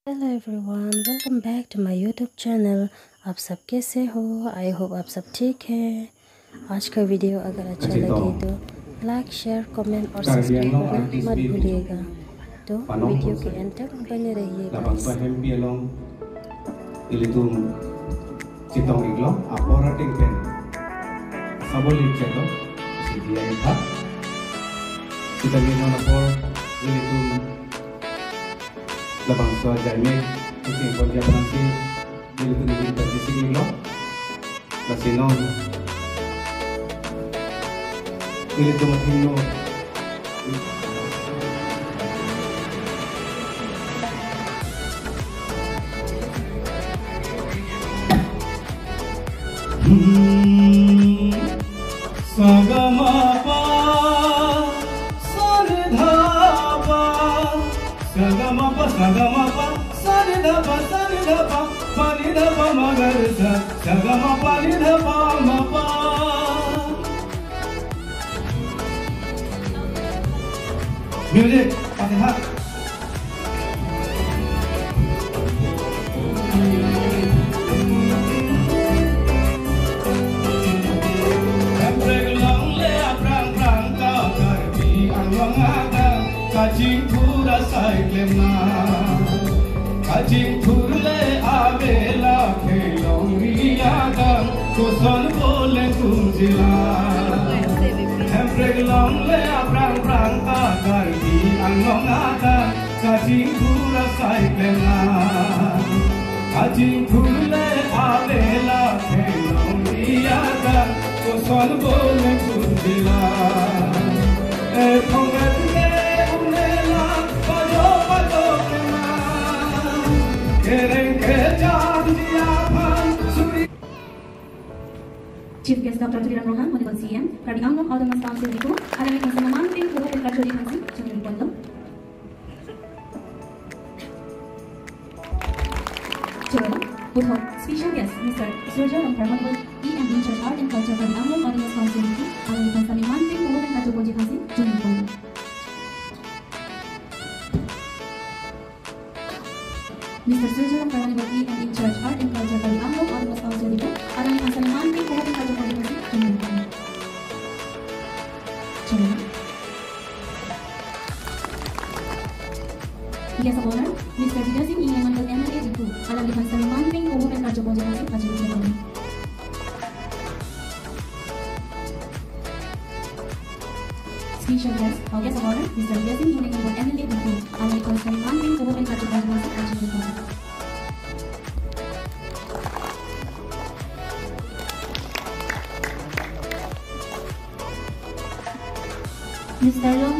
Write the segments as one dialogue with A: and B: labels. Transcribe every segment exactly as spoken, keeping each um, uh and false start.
A: Hello everyone, welcome back to my YouTube channel. आप सब कैसे हो? आई होप आप सब ठीक है। आज का वीडियो अगर अच्छा लगे तो लाइक, शेयर, कमेंट और सब्सक्राइब करना मत भूलिएगा। तो वीडियो के एंड तक बने रहिएगा।
B: Labang so jaime kucing ko dia nanti dili tu dili tak sini lo kasinon dili tu mati lo sagama pa Sagama pa, sagama pa, sani da pa, sani da pa, pani da pa magar sa, sagama pa ni da pa ma pa. Music, pakai hat. Anglong le aprang prang ka karbi anglong aga kajing pura sai klemna kajing purle avela khelong riya dam koson bole kumjila Anglong le aprang prang ka karbi anglong aga kajing pura sai klemna kajing purle avela khelong riya dam koson bole kumjila e pongat
C: Chief Guest Doctor Tuliran Rohan, Honorable C M, dari Anglong Autonomous Council itu, ada yang sama manting puluh dan kacau di kansi, jangan dipotong. Coba, Buthor, Special Guest, Mister Surja Ramkar, Honorable E M in Charge Art and Culture dari Anglong Autonomous Council itu, ada yang sama manting puluh dan kacau di kansi, jangan dipotong. Mister Surja Ramkar, Honorable E M in Charge Art and Culture dari Anglong Autonomous Council itu, ada yang sama manting puluh dan kacau di kansi, jangan dipotong. Coba. Guest of Honor, Mister Didasin ingin mengambil M L A itu, ada yang sama manting puluh dan kacau di kansi, jangan dipotong. Special guest, our guest of honor, Mister Didasin ingin mengambil M L A itu, ada yang sama manting puluh dan kacau di kansi, jangan dipotong. Mister Long,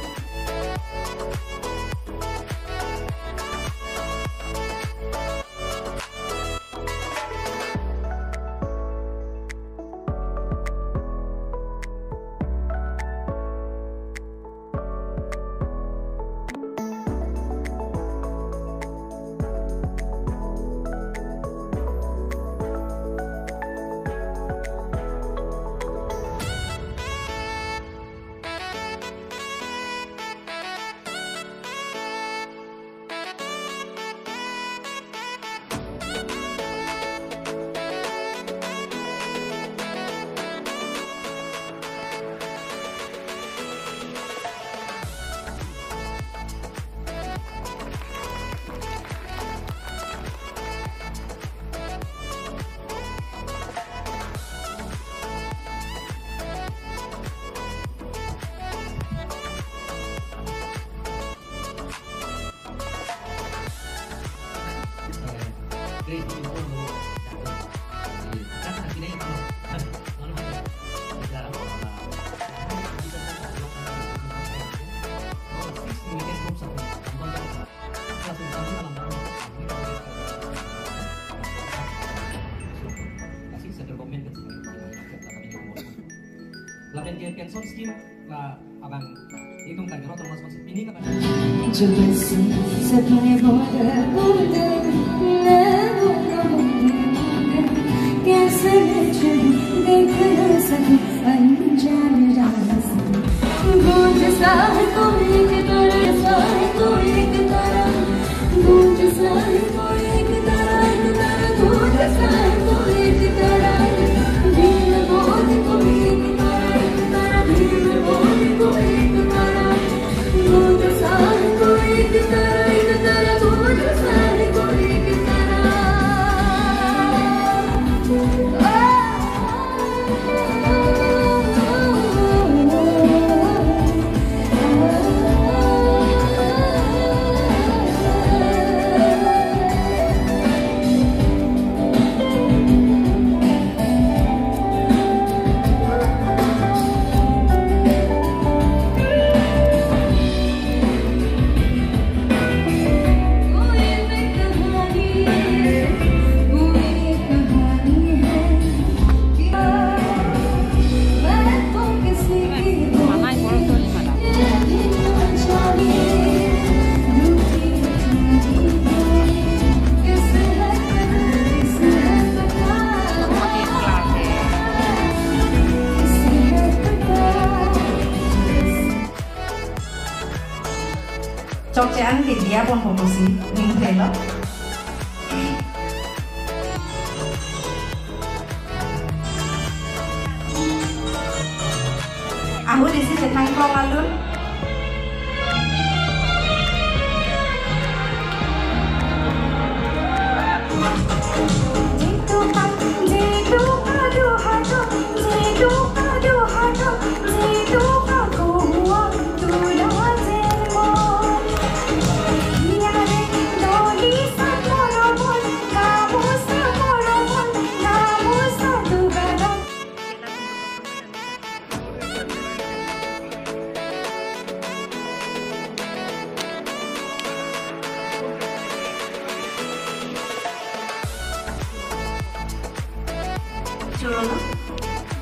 D: La pension scheme là abang hitung kan kalau termasuk masuk ini kan.
E: गूंज सा है कोई की तरह, कोई की तरह गूंज सा Sokce ang dia pon fokusi ning telo. Aku di sini tangkong alun. Curang.